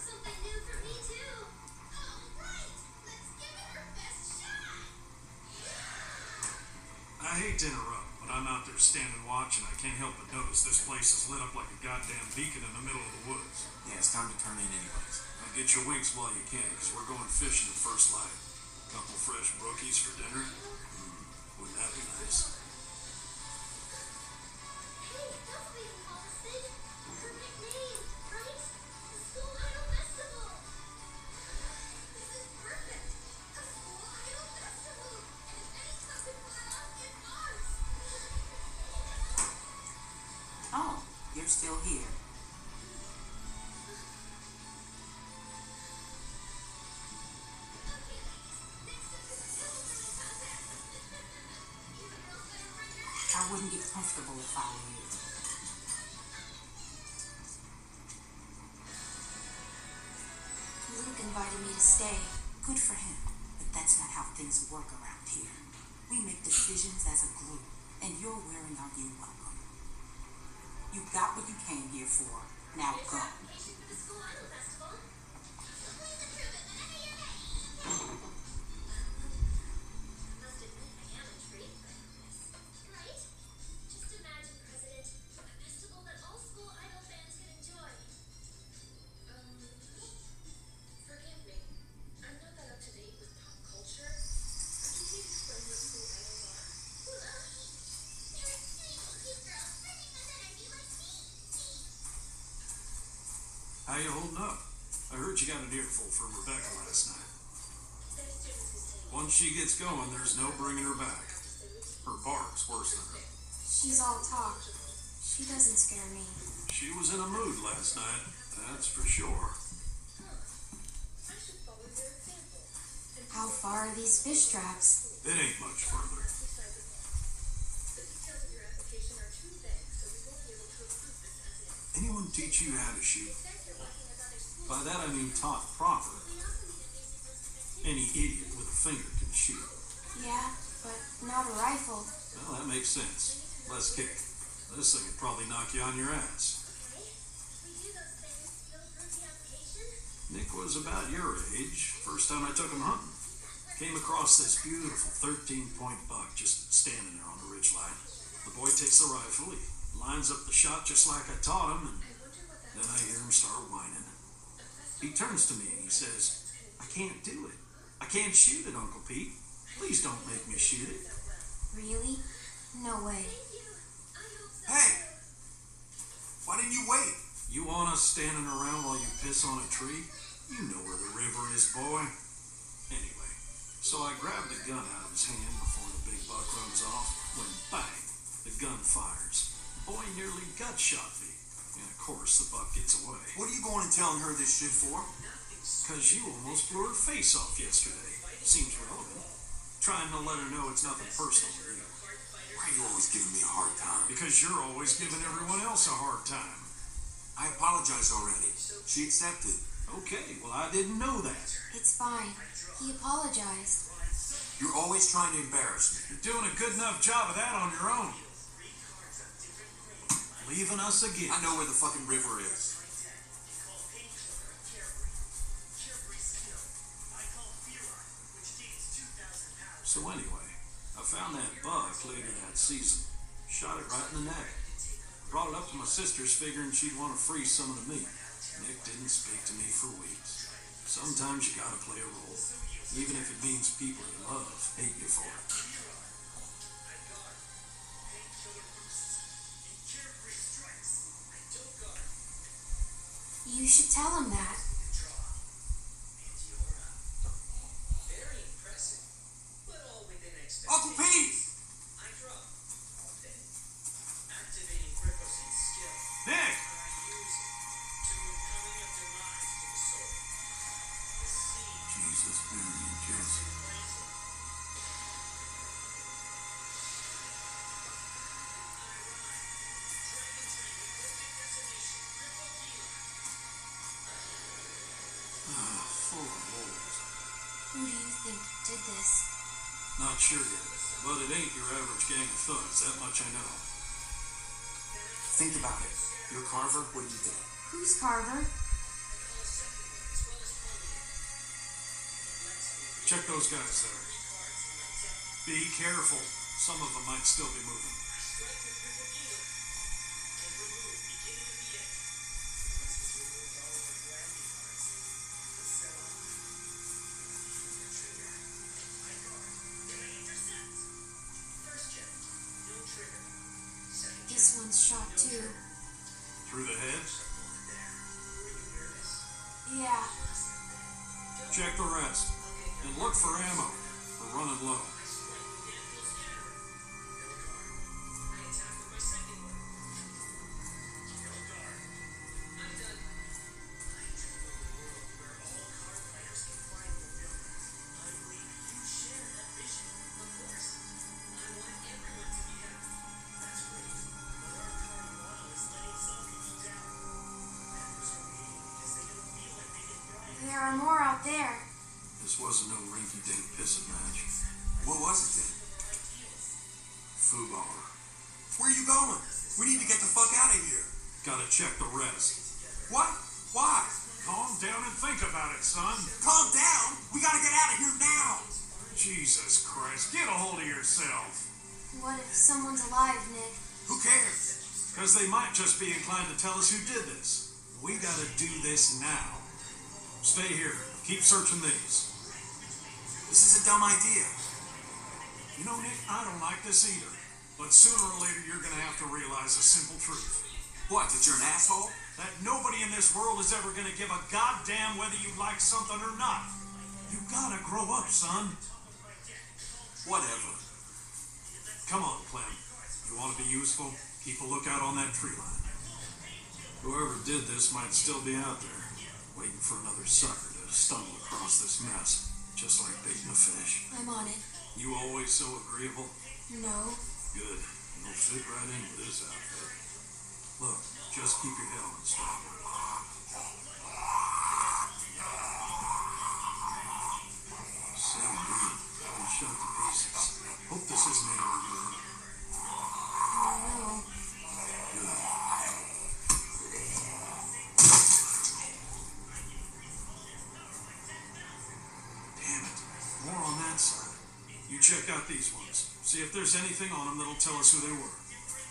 I hate to interrupt, but I'm out there standing watch and I can't help but notice this place is lit up like a goddamn beacon in the middle of the woods.
Yeah, it's time to turn in anyways.
Now get your winks while you can, because we're going fishing at first light. Couple fresh brookies for dinner? Mm, wouldn't that be nice?
Oh, you're still here. I wouldn't get comfortable if I were you.
Luke invited me to stay.
Good for him, but that's not how things work around here. We make decisions as a group, and you're wearing out your welcome. You got what you came here for. Now go.
How you holding up? I heard you got an earful from Rebecca last night. Once she gets going, there's no bringing her back. Her bark's worse than her.
She's all talk. She doesn't scare me.
She was in a mood last night, that's for sure.
How far are these fish traps?
It ain't much further. Anyone teach you how to shoot? By that I mean taught proper. Any idiot with a finger can shoot.
Yeah, but not a rifle.
Well, that makes sense. Less kick. This thing would probably knock you on your ass. Nick was about your age. First time I took him hunting. Came across this beautiful thirteen-point buck just standing there on the ridgeline. The boy takes the rifle, he lines up the shot just like I taught him, and then I hear him start whining. He turns to me and he says, "I can't do it. I can't shoot it, Uncle Pete. Please don't make me shoot it."
Really? No way.
Hey! Why didn't you wait?
You want us standing around while you piss on a tree? You know where the river is, boy. Anyway, so I grabbed the gun out of his hand before the big buck runs off, when bang, the gun fires. The boy nearly gut shot me. And of course, the buck gets away.
What are you going and telling her this shit for?
Because you almost blew her face off yesterday. Seems relevant. Trying to let her know it's nothing personal with you.
Why are you always giving me a hard time?
Because you're always giving everyone else a hard time.
I apologized already. She accepted.
Okay, well, I didn't know that.
It's fine. He apologized.
You're always trying to embarrass me.
You're doing a good enough job of that on your own. Leaving us again.
I know where the fucking river is.
So anyway, I found that buck later that season. Shot it right in the neck. Brought it up to my sisters figuring she'd want to freeze some of the meat. Nick didn't speak to me for weeks. Sometimes you gotta play a role, even if it means people you love hate you for it.
You should tell him that.
Uncle Pete!
Nick!
Jesus, Billy and Jesse.
Ah, full of holes.
Who do you think did this?
Not sure yet, but it ain't your average gang of thugs, that much I know.
Think about it. You're Carver, what do you think?
Who's Carver?
Check those guys there. Be careful. Some of them might still be moving.
This one's shot too.
Through the head?
Yeah.
Check the rest. And look for ammo. We're running low.
There are more out there.
This wasn't no rinky-dink pissing match.
What was it then?
Foobar.
Where are you going? We need to get the fuck out of here.
Gotta check the rest.
What? Why?
Calm down and think about it, son.
Calm down. We gotta get out of here now.
Jesus Christ, get a hold of yourself.
What if someone's alive, Nick?
Who cares?
Because they might just be inclined to tell us who did this. We gotta do this now. Stay here. Keep searching these.
This is a dumb idea.
You know, Nick, I don't like this either. But sooner or later, you're gonna have to realize a simple truth.
What, that you're an asshole?
That nobody in this world is ever gonna give a goddamn whether you like something or not. You gotta grow up, son.
Whatever.
Come on, Clem. You wanna be useful? Keep a lookout on that tree line. Whoever did this might still be out there, waiting for another sucker to stumble across this mess, just like baiting a fish.
I'm on it.
You always so agreeable?
No.
Good. You'll fit right in with this outfit. Look, just keep your helmet straight. this isn't anywhere good. Damn it. More on that side. You check out these ones. See if there's anything on them that'll tell us who they were.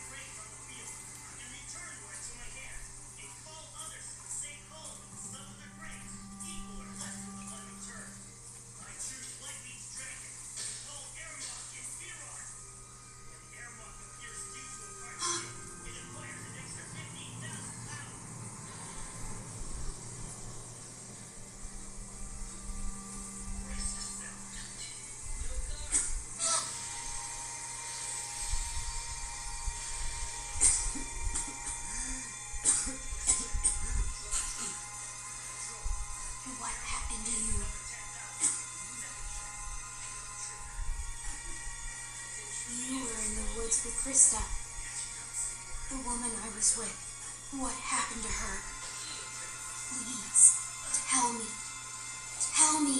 What happened to you? You were in the woods with Krista, the woman I was with. What happened to her? Please, tell me. Tell me.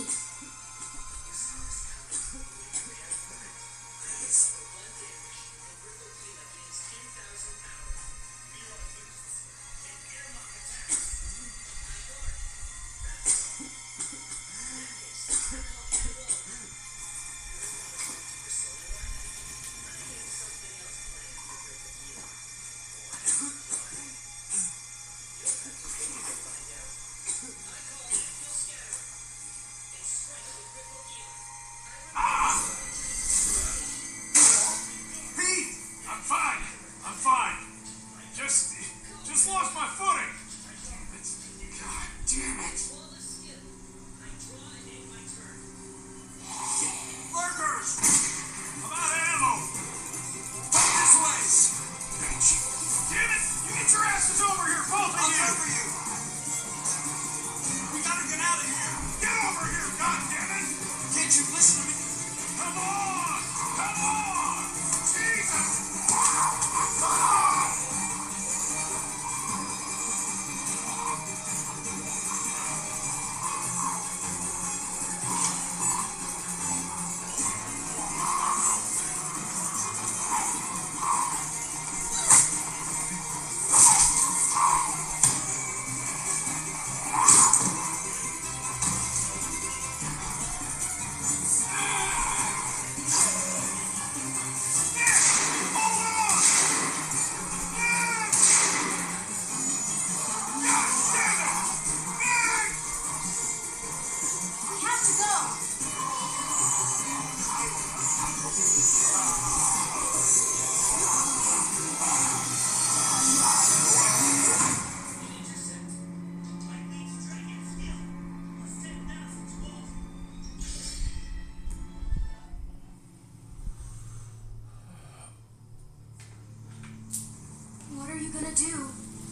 What are you gonna do?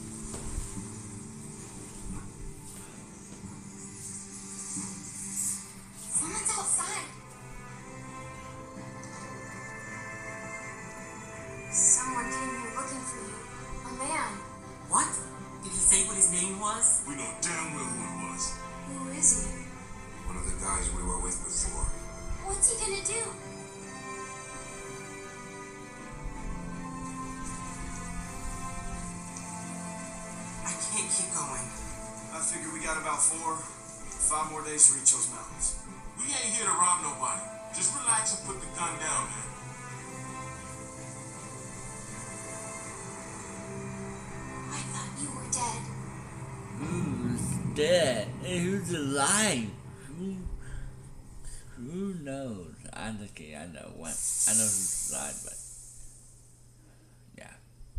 Someone's outside. Someone came here looking for you. A man.
What? Did he say what his name was?
We know damn well who it was.
Who is he?
One of the guys we were with before.
What's he gonna do?
I can't keep going.
I figure we got about four, five more days to reach those mountains.
We ain't here to rob nobody. Just relax and put the gun down, man.
I thought you were dead.
Who's dead? And who's alive? Who, who knows? I'm okay, I know one. I know who's alive, but yeah.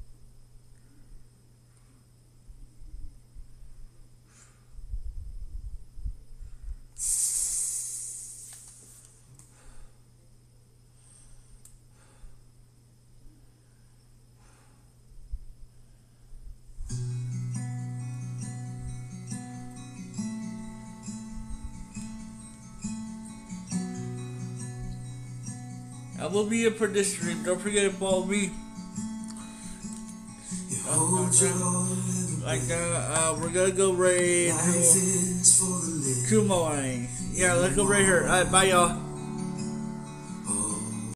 I will be a producer. Don't forget to follow me. Like, uh, uh, we're gonna go raid Kumo. Yeah, let's go right here. Alright, bye, y'all.